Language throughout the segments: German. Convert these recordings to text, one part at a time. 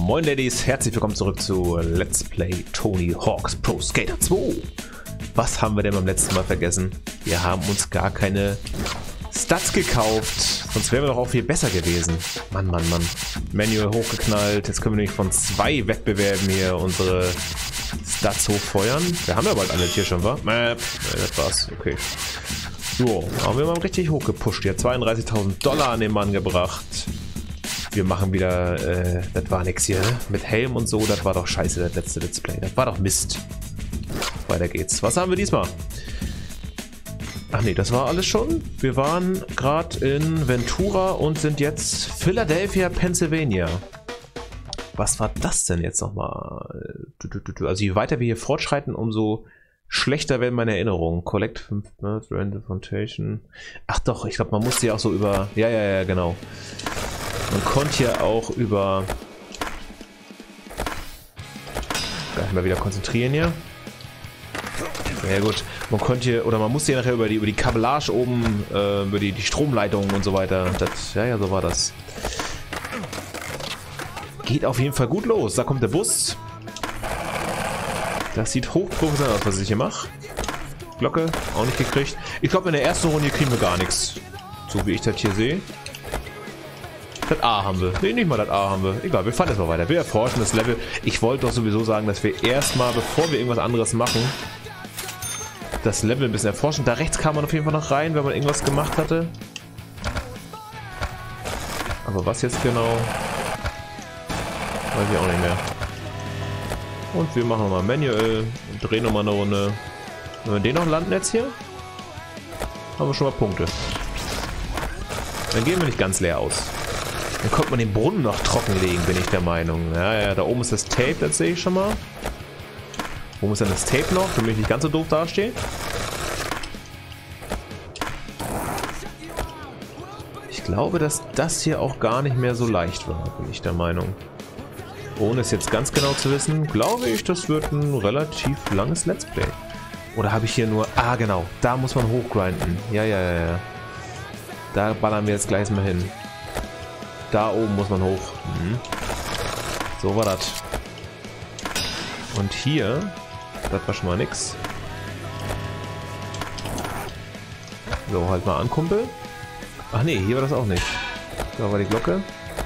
Moin Ladies, herzlich willkommen zurück zu Let's Play Tony Hawk's Pro Skater 2. Was haben wir denn beim letzten Mal vergessen? Wir haben uns gar keine Stats gekauft, sonst wären wir doch auch viel besser gewesen. Mann, Mann, Mann. Manual hochgeknallt, jetzt können wir nämlich von 2 Wettbewerben hier unsere Stats hochfeuern. Wir haben ja bald alle hier schon, wa? Das war's, okay. So, haben wir mal richtig hochgepusht hier. 32.000 $ an den Mann gebracht. Wir machen wieder, das war nix hier, ne? Mit Helm und so, das war doch scheiße, das letzte Let's Play. Das war doch Mist. Weiter geht's. Was haben wir diesmal? Ach nee, das war alles schon. Wir waren gerade in Ventura und sind jetzt Philadelphia, Pennsylvania. Was war das denn jetzt nochmal? Also je weiter wir hier fortschreiten, umso schlechter werden meine Erinnerungen. Collect 5 Birds, Random Foundation. Ach doch, ich glaube, man musste ja auch so über... Ja, genau. Man konnte ja auch über... Gleich mal wieder konzentrieren hier. Ja gut, man konnte oder man musste ja nachher über die Kabellage oben, über die Stromleitungen und so weiter. Das, ja, so war das. Geht auf jeden Fall gut los. Da kommt der Bus. Das sieht hochprofessionell aus, was ich hier mache. Glocke, auch nicht gekriegt. Ich glaube, in der ersten Runde kriegen wir gar nichts. So wie ich das hier sehe. Das A haben wir. Ne, nicht mal das A haben wir. Egal, wir fahren erstmal weiter. Wir erforschen das Level. Ich wollte doch sowieso sagen, dass wir erstmal, bevor wir irgendwas anderes machen, das Level ein bisschen erforschen. Da rechts kam man auf jeden Fall noch rein, wenn man irgendwas gemacht hatte. Aber was jetzt genau? Weiß ich auch nicht mehr. Und wir machen nochmal manuell und drehen nochmal eine Runde. Wenn wir den noch landen jetzt hier, haben wir schon mal Punkte. Dann gehen wir nicht ganz leer aus. Dann kommt man den Brunnen noch trockenlegen, bin ich der Meinung. Ja, da oben ist das Tape, das sehe ich schon mal. Wo muss dann das Tape noch, damit ich nicht ganz so doof dastehe? Ich glaube, dass das hier auch gar nicht mehr so leicht war, bin ich der Meinung. Ohne es jetzt ganz genau zu wissen, glaube ich, das wird ein relativ langes Let's Play. Oder habe ich hier nur... Ah, genau, da muss man hochgrinden. Ja. Da ballern wir jetzt gleich mal hin. Da oben muss man hoch. So war das. Und hier... Das war schon mal nix. So, halt mal an, Kumpel. Ach nee, hier war das auch nicht. Da war die Glocke.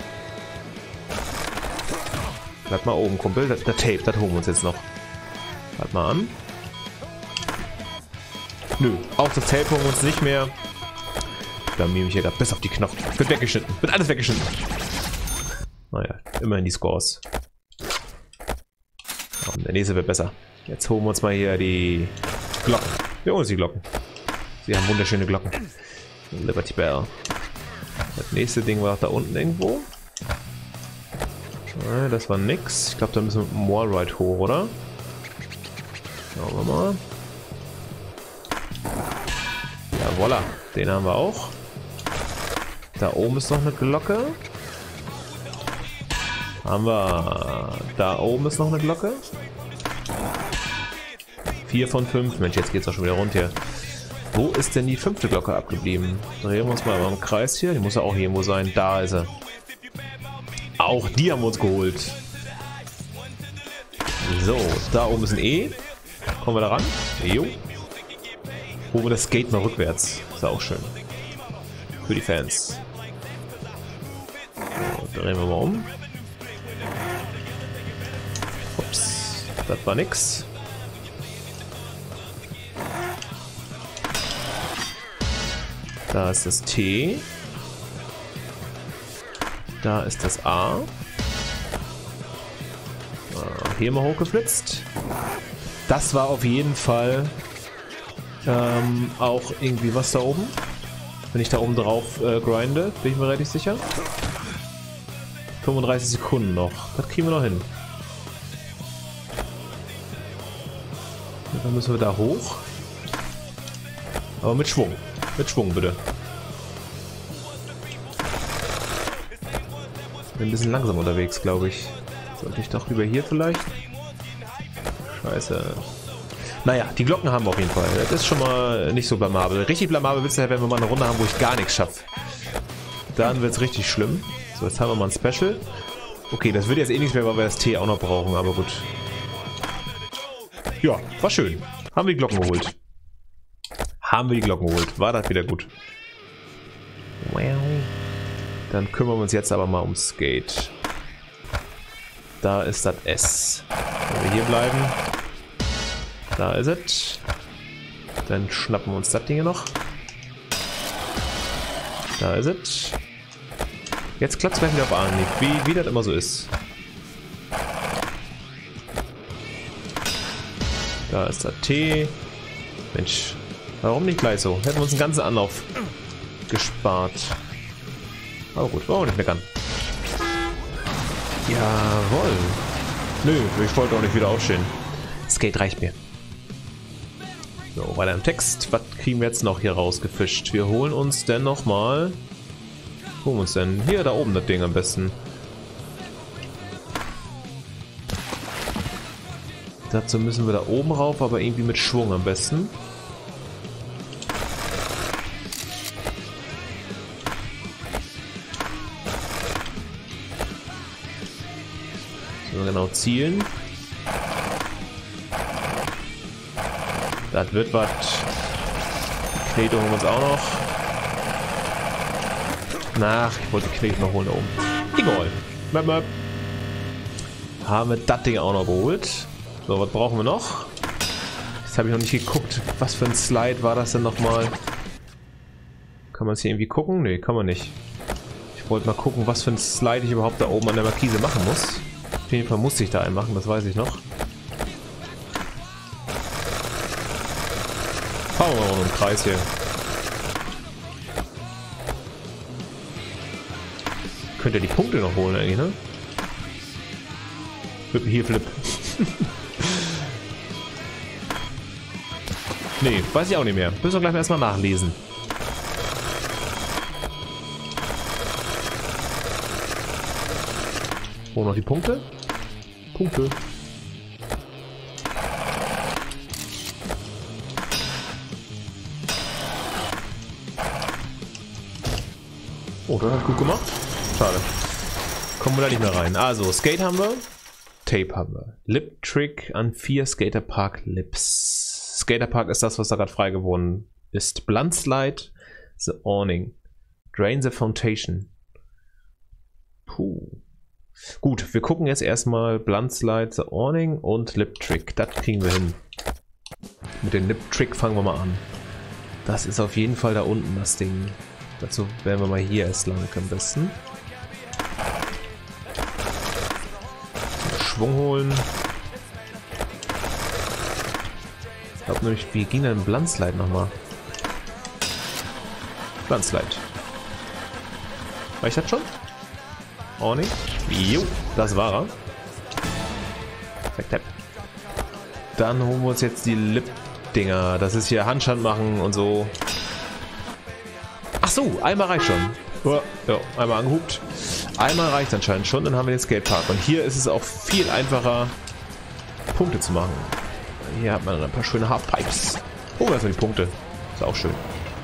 Bleib mal oben, Kumpel. Das Tape, das holen wir uns jetzt noch. Halt mal an. Nö, auch das Tape holen wir uns nicht mehr. Da nehme ich hier gerade bis auf die Knochen. Wird weggeschnitten. Wird alles weggeschnitten. Naja, immerhin die Scores. Und der nächste wird besser. Jetzt holen wir uns mal hier die Glocken. Wir holen uns die Glocken. Sie haben wunderschöne Glocken. Liberty Bell. Das nächste Ding war da unten irgendwo. Das war nix. Ich glaube, da müssen wir mit dem Wallride hoch, oder? Schauen wir mal. Ja, voila. Den haben wir auch. Da oben ist noch eine Glocke. Haben wir. Da oben ist noch eine Glocke. 4 von 5. Mensch, jetzt geht's auch schon wieder rund hier. Wo ist denn die 5. Glocke abgeblieben? Drehen wir uns mal im Kreis hier. Die muss ja auch irgendwo sein. Da ist er. Auch die haben wir uns geholt. So, da oben ist ein E. Kommen wir da ran? Jo. Holen wir das Skate mal rückwärts. Ist auch schön. Für die Fans. So, drehen wir mal um. Ups. Das war nix. Da ist das T. Da ist das A. Hier mal hochgeflitzt. Das war auf jeden Fall auch irgendwie was da oben. Wenn ich da oben drauf grinde, bin ich mir relativ sicher. 35 Sekunden noch. Das kriegen wir noch hin. Und dann müssen wir da hoch. Aber mit Schwung. Mit Schwung bitte. Bin ein bisschen langsam unterwegs, glaube ich. Sollte ich doch über hier vielleicht? Scheiße. Naja, die Glocken haben wir auf jeden Fall. Das ist schon mal nicht so blamabel. Richtig blamabel wird es ja, wenn wir mal eine Runde haben, wo ich gar nichts schaffe. Dann wird es richtig schlimm. So, jetzt haben wir mal ein Special. Okay, das wird jetzt eh nichts mehr, weil wir das T auch noch brauchen, aber gut. Ja, war schön. Haben wir die Glocken geholt. War das wieder gut. Dann kümmern wir uns jetzt aber mal ums Skate. Da ist das S. Wenn wir hier bleiben. Da ist es. Dann schnappen wir uns das Ding hier noch. Da ist es. Jetzt klappt es gleich wieder auf Anhieb, wie das immer so ist. Da ist das T. Mensch, warum nicht gleich so? Hätten wir uns einen ganzen Anlauf gespart. Aber gut, wollen wir nicht meckern. Jawohl. Nö, ich wollte auch nicht wieder aufstehen. Skate reicht mir. So, weiter im Text. Was kriegen wir jetzt noch hier rausgefischt? Wir holen uns denn nochmal... Wo holen wir uns denn? Hier, da oben das Ding am besten. Dazu müssen wir da oben rauf, aber irgendwie mit Schwung am besten. So, genau zielen. Das wird was. Knete holen wir uns auch noch. Ach, ich wollte die Knete noch holen da oben. Egal. Möp, möp. Haben wir das Ding auch noch geholt. So, was brauchen wir noch? Jetzt habe ich noch nicht geguckt, was für ein Slide war das denn nochmal? Kann man es hier irgendwie gucken? Nee, kann man nicht. Ich wollte mal gucken, was für ein Slide ich überhaupt da oben an der Markise machen muss. Auf jeden Fall musste ich da einen machen, das weiß ich noch. Fahren wir mal rund im Kreis hier. Könnt ihr die Punkte noch holen eigentlich, ne? Flip hier, Flip. Nee, weiß ich auch nicht mehr. Müssen wir gleich erstmal nachlesen. Wo noch die Punkte? Punkte. Oh, das hat gut gemacht. Schade. Kommen wir da nicht mehr rein. Also, Skate haben wir. Tape haben wir. Lip Trick an 4 Skaterpark Lips. Skaterpark ist das, was da gerade frei geworden ist. Blunt Slide, The Awning. Drain the Foundation. Puh. Gut, wir gucken jetzt erstmal Blunt Slide, The Awning und Lip Trick. Das kriegen wir hin. Mit dem Lip Trick fangen wir mal an. Das ist auf jeden Fall da unten das Ding. Dazu werden wir mal hier erst lang am besten. Schwung holen. Ich glaube nämlich, wie ging denn Blunt Slide nochmal? Blunt Slide. War ich das schon? Oh nicht. Jo, das war er. Perfekt. Dann holen wir uns jetzt die Lip-Dinger. Das ist hier Handstand machen und so. Ach so, einmal reicht schon. Oh, ja, einmal angehupt. Einmal reicht anscheinend schon, dann haben wir den Skatepark. Und hier ist es auch viel einfacher, Punkte zu machen. Hier hat man ein paar schöne Halfpipes. Oh, das sind die Punkte. Ist auch schön.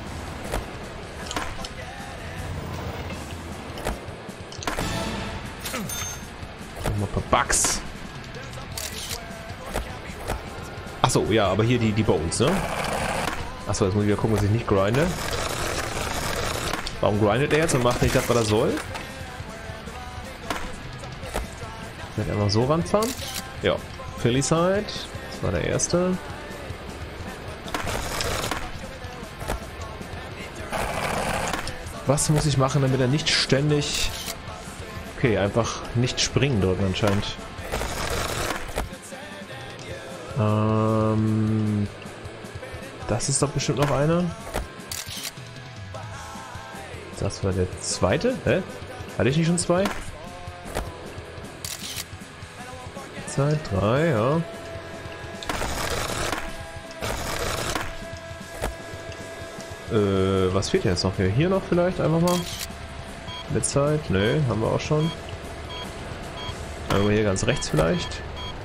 Nochmal ein paar Bugs. Achso, ja, aber hier die Bowls, ne? Achso, jetzt muss ich wieder gucken, dass ich nicht grinde. Warum grindet er jetzt und macht nicht das, was er soll? Wird er einfach so ranfahren? Ja. Philly Side. Das war der erste. Was muss ich machen, damit er nicht ständig... Okay, einfach nicht springen drücken anscheinend. Das ist doch bestimmt noch einer. Das war der zweite? Hä? Hatte ich nicht schon zwei? 2, 3, ja. Was fehlt jetzt noch hier? Hier noch vielleicht einfach mal? Mit Zeit? Nö, haben wir auch schon. Einmal hier ganz rechts vielleicht.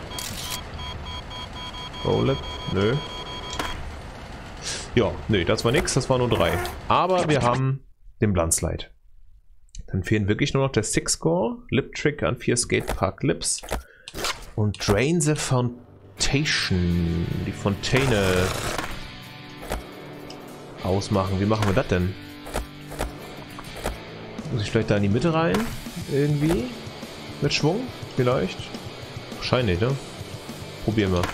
Roll-Up? Nö. Ja, nö, das war nix, das war nur 3. Aber wir haben den Blunt Slide. Dann fehlen wirklich nur noch der Six-Score, Lip-Trick an 4 Skatepark-Lips und Drain the Fountain. Die Fontäne ausmachen. Wie machen wir das denn? Muss ich vielleicht da in die Mitte rein? Irgendwie? Mit Schwung? Vielleicht? Wahrscheinlich, ne? Probieren wir.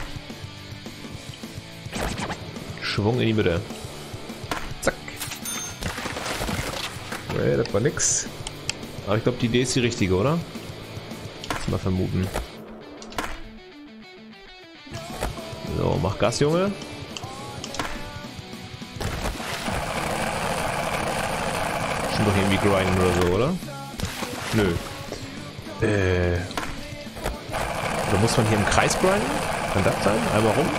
Schwung in die Mitte. Zack. Nee, das war nix. Aber ich glaube, die Idee ist die richtige, oder? Lass mal vermuten. So, mach Gas, Junge. Schon doch irgendwie grinden oder so, oder? Nö. Oder muss man hier im Kreis grinden? Kann das sein? Einmal rum.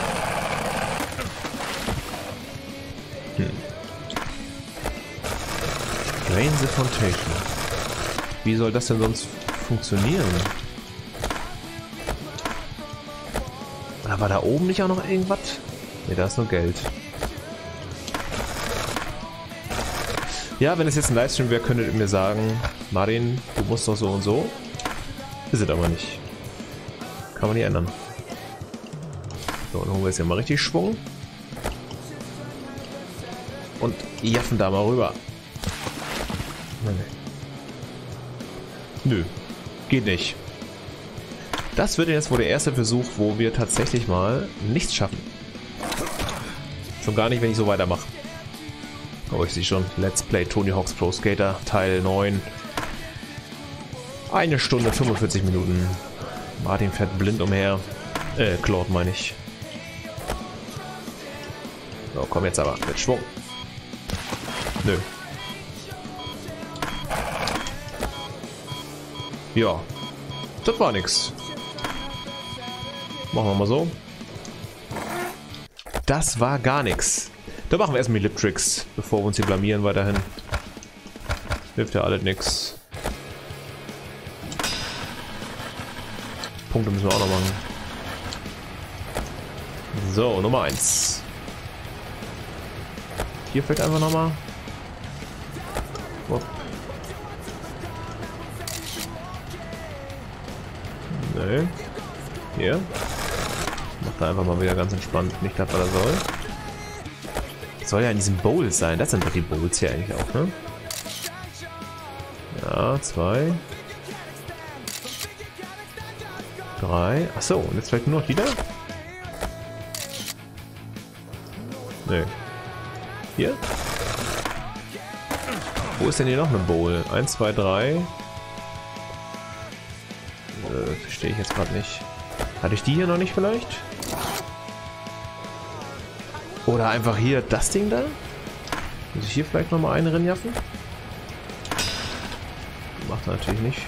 Drain the Fountain. Wie soll das denn sonst funktionieren? Oder war da oben nicht auch noch irgendwas? Ne, da ist nur Geld. Ja, wenn es jetzt ein Livestream wäre, könntet ihr mir sagen, Martin, du musst doch so und so. Ist es aber nicht. Kann man nicht ändern. So, dann holen wir jetzt hier mal richtig Schwung. Und jaffen da mal rüber. Nö, geht nicht. Das wird jetzt wohl der erste Versuch, wo wir tatsächlich mal nichts schaffen. Schon gar nicht, wenn ich so weitermache. Oh, ich sehe schon. Let's Play Tony Hawk's Pro Skater Teil 9. 1 Stunde 45 Minuten. Martin fährt blind umher. Claude meine ich. So, komm jetzt aber mit Schwung. Nö. Ja, das war nix. Machen wir mal so. Das war gar nichts. Da machen wir erstmal die Lip-Tricks, bevor wir uns hier blamieren weiterhin. Hilft ja alles nix. Punkte müssen wir auch noch machen. So, Nummer 1. Hier fällt einfach nochmal. Nö. Hier. Macht er einfach mal wieder ganz entspannt. Nicht das, was er soll. Das soll ja in diesem Bowl sein. Das sind doch die Bowls hier eigentlich auch, ne? Ja, 2. 3. Achso, und jetzt vielleicht nur noch wieder? Nö. Hier? Wo ist denn hier noch eine Bowl? 1, 2, 3. Verstehe ich jetzt gerade nicht. Hatte ich die hier noch nicht vielleicht? Oder einfach hier das Ding da? Muss ich hier vielleicht nochmal einen reinjaffen? Macht er natürlich nicht.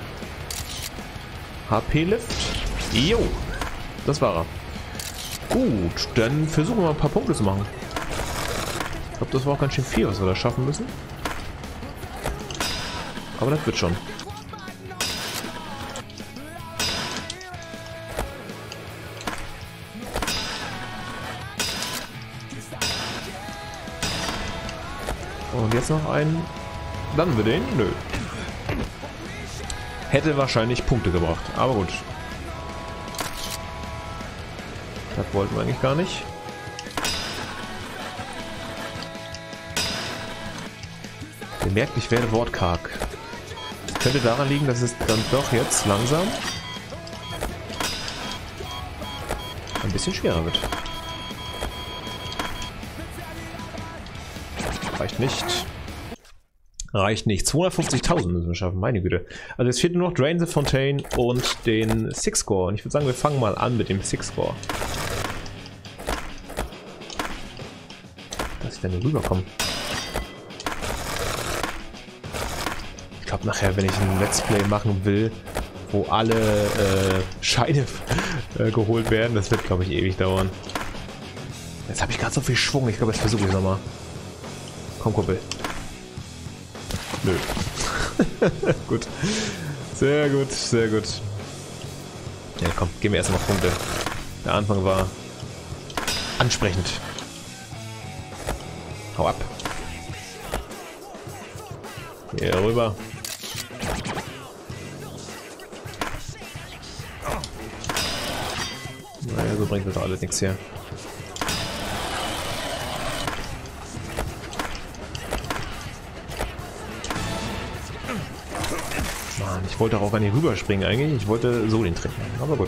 HP-Lift. Jo! Das war er. Gut, dann versuchen wir mal ein paar Punkte zu machen. Ich glaube, das war auch ganz schön viel, was wir da schaffen müssen. Aber das wird schon. Und jetzt noch einen. Landen wir den? Nö. Hätte wahrscheinlich Punkte gebracht. Aber gut. Das wollten wir eigentlich gar nicht. Ihr merkt, ich werde wortkarg. Könnte daran liegen, dass es dann doch jetzt langsam ein bisschen schwerer wird. Reicht nicht. Reicht nicht. 250.000 müssen wir schaffen, meine Güte. Also jetzt fehlt nur noch Drain the Fountain und den Six-Score. Und ich würde sagen, wir fangen mal an mit dem Six-Score. Dass ich denn rüberkomme. Ich glaube nachher, wenn ich ein Let's Play machen will, wo alle Scheine geholt werden, das wird, glaube ich, ewig dauern. Jetzt habe ich gerade so viel Schwung. Ich glaube, jetzt versuche ich es nochmal. Komm, Kumpel. Nö. Gut. Sehr gut, sehr gut. Ja, komm, geben wir erstmal Punkte. Der Anfang war ansprechend. Hau ab. Hier rüber. Naja, so bringt das alles nichts hier. Mann, ich wollte auch gar nicht rüberspringen eigentlich. Ich wollte so den Trick machen, aber gut.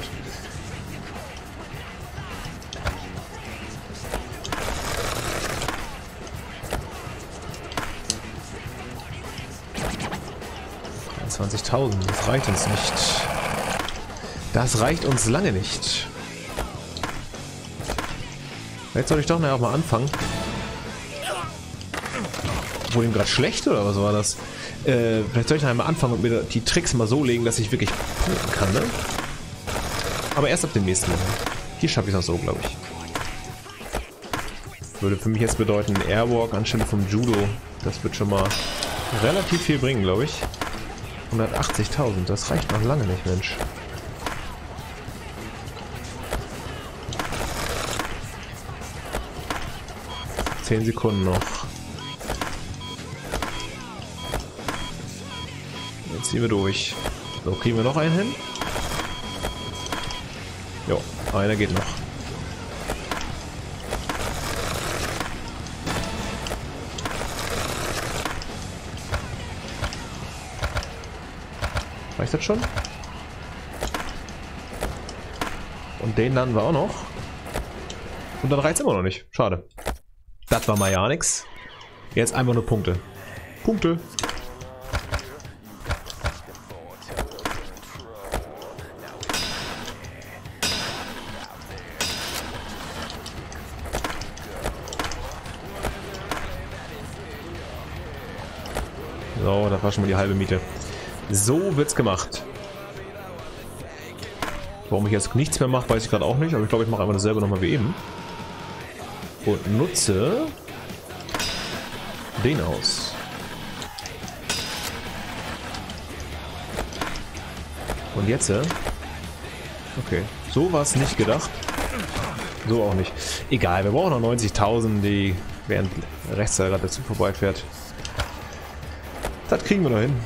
Das reicht uns nicht. Das reicht uns lange nicht. Jetzt soll ich doch nachher auch mal anfangen. Wurde ihm gerade schlecht oder was war das? Vielleicht soll ich nachher mal anfangen und mir die Tricks mal so legen, dass ich wirklich punkten kann, ne? Aber erst ab dem nächsten Mal. Hier schaffe ich es noch so, glaube ich. Würde für mich jetzt bedeuten Airwalk anstelle vom Judo. Das wird schon mal relativ viel bringen, glaube ich. 180.000, das reicht noch lange nicht, Mensch. Zehn Sekunden noch. Jetzt ziehen wir durch. So, kriegen wir noch einen hin? Jo, einer geht noch. Reicht das schon? Und den landen wir auch noch. Und dann reicht es immer noch nicht. Schade. Das war mal ja nix. Jetzt einfach nur Punkte. Punkte. So, das war schon mal die halbe Miete. So wird's gemacht. Warum ich jetzt nichts mehr mache, weiß ich gerade auch nicht. Aber ich glaube, ich mache einfach dasselbe nochmal wie eben. Und nutze den aus. Und jetzt? Okay, so war es nicht gedacht. So auch nicht. Egal, wir brauchen noch 90.000, die während rechts gerade dazu vorbeifährt. Das kriegen wir noch hin.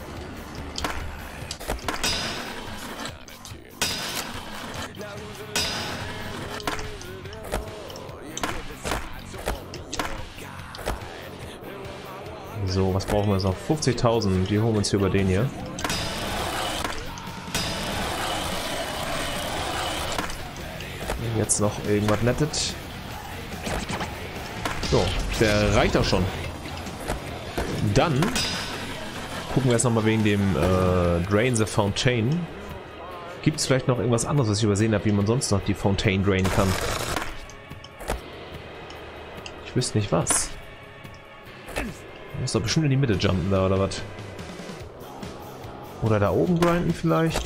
So, was brauchen wir jetzt noch? 50.000, die holen wir uns hier über den hier. Jetzt noch irgendwas Nettes. So, der reicht auch schon. Dann gucken wir jetzt nochmal wegen dem Drain the Fountain. Gibt es vielleicht noch irgendwas anderes, was ich übersehen habe, wie man sonst noch die Fountain drainen kann? Ich wüsste nicht was. Man muss doch bestimmt in die Mitte jumpen da, oder was? Oder da oben grinden vielleicht?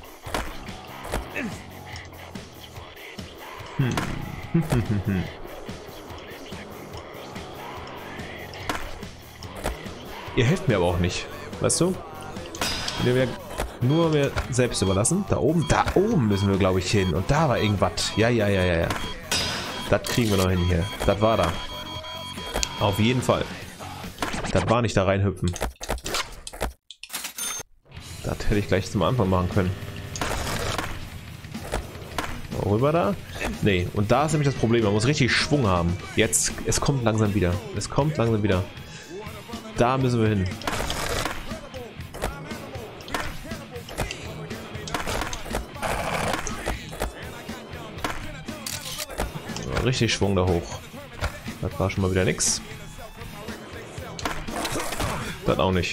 Ihr helft mir aber auch nicht, weißt du? Wenn wir nur mir selbst überlassen. Da oben müssen wir, glaube ich, hin. Und da war irgendwas. Ja. Das kriegen wir noch hin hier. Das war da. Auf jeden Fall. Das war nicht da reinhüpfen. Das hätte ich gleich zum Anfang machen können. So, rüber da? Nee, und da ist nämlich das Problem. Man muss richtig Schwung haben. Jetzt, es kommt langsam wieder. Es kommt langsam wieder. Da müssen wir hin. So, richtig Schwung da hoch. Das war schon mal wieder nix. Das auch nicht.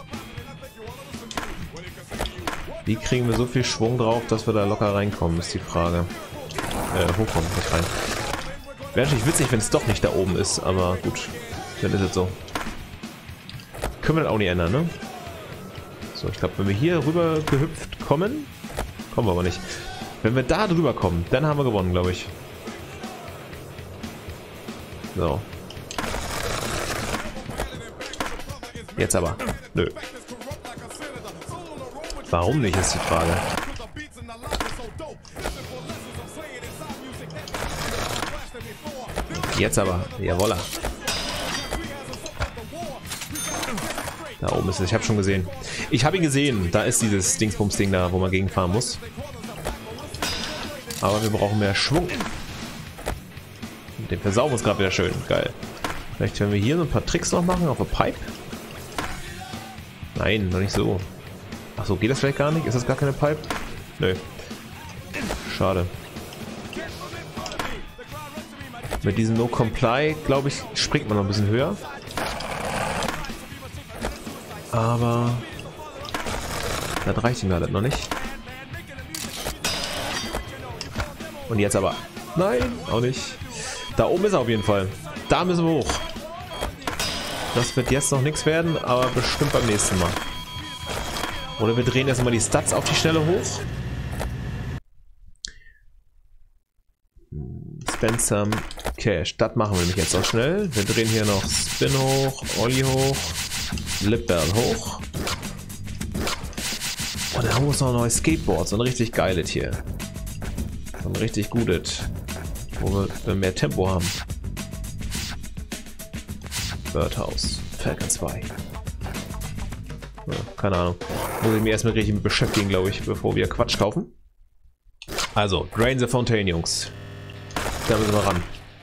Wie kriegen wir so viel Schwung drauf, dass wir da locker reinkommen, ist die Frage. Hochkommen, nicht rein. Wäre natürlich witzig, wenn es doch nicht da oben ist, aber gut. Dann ist es so. Können wir das auch nicht ändern, ne? So, ich glaube, wenn wir hier rüber gehüpft kommen, kommen wir aber nicht. Wenn wir da drüber kommen, dann haben wir gewonnen, glaube ich. So. Jetzt aber. Nö. Warum nicht, ist die Frage. Jetzt aber. Jawolla. Da oben ist es, ich habe schon gesehen. Ich habe ihn gesehen, da ist dieses Dingsbums-Ding da, wo man gegenfahren muss. Aber wir brauchen mehr Schwung. Den versauen wir uns gerade wieder schön, geil. Vielleicht können wir hier so ein paar Tricks noch machen auf der Pipe. Nein, noch nicht so. Achso, geht das vielleicht gar nicht? Ist das gar keine Pipe? Nö. Schade. Mit diesem No Comply, glaube ich, springt man noch ein bisschen höher. Aber das reicht ihm leider noch nicht. Und jetzt aber. Nein, auch nicht. Da oben ist er auf jeden Fall. Da müssen wir hoch. Das wird jetzt noch nichts werden, aber bestimmt beim nächsten Mal. Oder wir drehen erstmal die Stats auf die Schnelle hoch. Spend some Cash. Das machen wir nämlich jetzt auch schnell. Wir drehen hier noch Spin hoch, Ollie hoch, Lip Bell hoch. Und dann haben wir uns noch ein neues Skateboard. So ein richtig geiles hier. So ein richtig gutes. Wo wir mehr Tempo haben. Birdhouse. Falcon 2. Ja, keine Ahnung. Muss ich mir erstmal richtig mit beschäftigen, glaube ich, bevor wir Quatsch kaufen. Also, Drain the Fontaine, Jungs. Da müssen wir ran.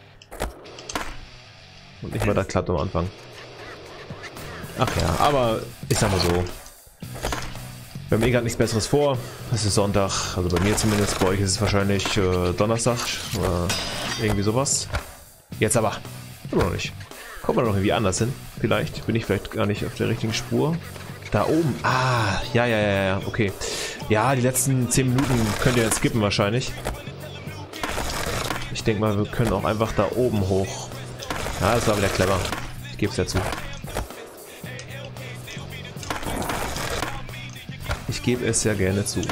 Und nicht mal das klappt am Anfang. Ach ja, aber ich sag mal so. Wir haben eh gerade nichts Besseres vor. Es ist Sonntag, also bei mir zumindest. Bei euch ist es wahrscheinlich Donnerstag oder irgendwie sowas. Jetzt aber. Immer noch nicht. Kommt man noch irgendwie anders hin? Vielleicht. Bin ich vielleicht gar nicht auf der richtigen Spur. Da oben. Ah, ja, okay. Ja, die letzten 10 Minuten könnt ihr jetzt skippen wahrscheinlich. Ich denke mal, wir können auch einfach da oben hoch. Ja, das war wieder clever. Ich gebe es ja zu. Ich gebe es ja gerne zu.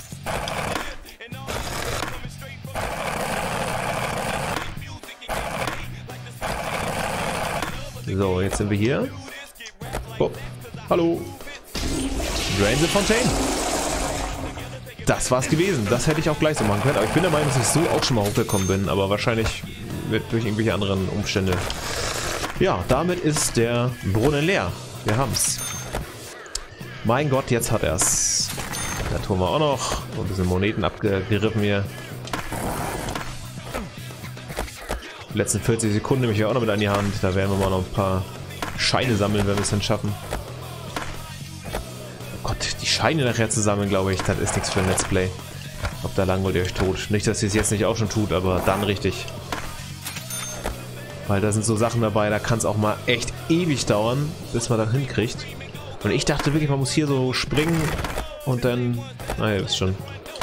So, jetzt sind wir hier. Oh, hallo. Drain the Fontaine. Das war's gewesen. Das hätte ich auch gleich so machen können. Aber ich bin der Meinung, dass ich so auch schon mal hochgekommen bin. Aber wahrscheinlich durch irgendwelche anderen Umstände. Ja, damit ist der Brunnen leer. Wir haben's. Mein Gott, jetzt hat er's. Da tun wir auch noch. Ein bisschen Moneten abgeriffen hier. Die letzten 40 Sekunden nehme ich ja auch noch mit an die Hand. Da werden wir mal noch ein paar Scheine sammeln, wenn wir es dann schaffen. Oh Gott, die Scheine nachher zu sammeln, glaube ich, das ist nichts für ein Let's Play. Ob da langweilt ihr euch tot. Nicht, dass ihr es jetzt nicht auch schon tut, aber dann richtig. Weil da sind so Sachen dabei, da kann es auch mal echt ewig dauern, bis man das hinkriegt. Und ich dachte wirklich, man muss hier so springen und dann... Naja, ihr wisst schon.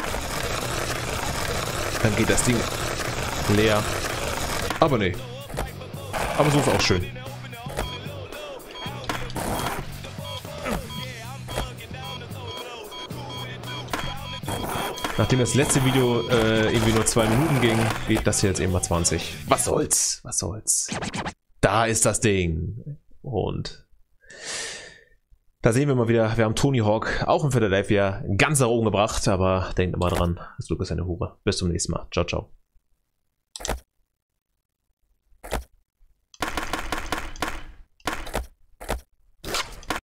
Dann geht das Ding leer. Aber nee. Aber so ist auch schön. Nachdem das letzte Video irgendwie nur 2 Minuten ging, geht das hier jetzt eben mal 20. Was soll's? Was soll's? Da ist das Ding. Und da sehen wir mal wieder, wir haben Tony Hawk auch in Philadelphia ganz nach oben gebracht, aber denkt immer dran, das Glück ist eine Hure. Bis zum nächsten Mal. Ciao, ciao.